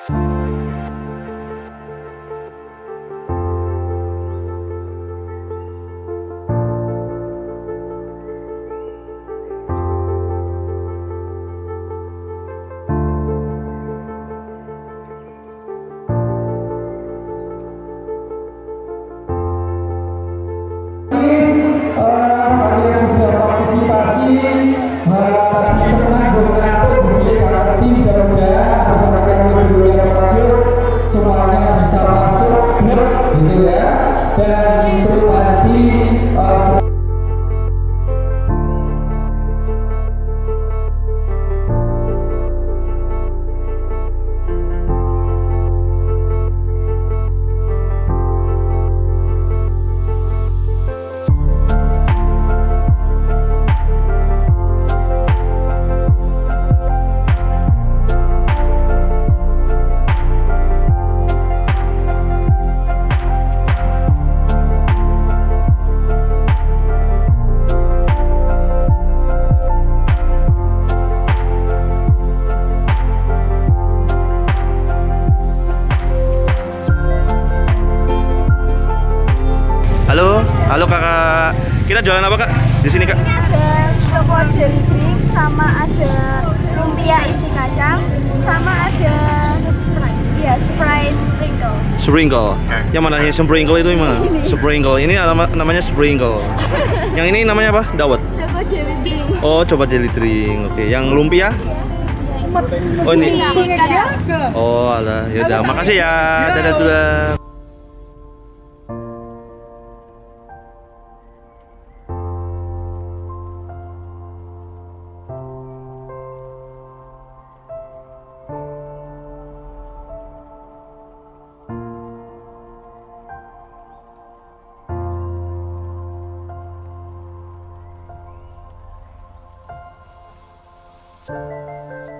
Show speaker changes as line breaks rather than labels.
semuanya bisa masuk grup gitu ya, dan itu nanti
Halo kakak, kita jualan apa kak di sini kak?
Ini ada coklat jelly drink, sama ada lumpia isi kacang, sama ada Sprite sprinkle.
Sprinkle. Yang mana yang sprinkle itu yang mana? Sprinkle. Ini namanya sprinkle. Yang ini namanya apa? Dawet.
Coklat jelly drink.
Oh, coba jelly drink. Oke. Yang lumpia? Oh ini. Oh alah, yaudah. Makasih ya. Dadah. Dudah.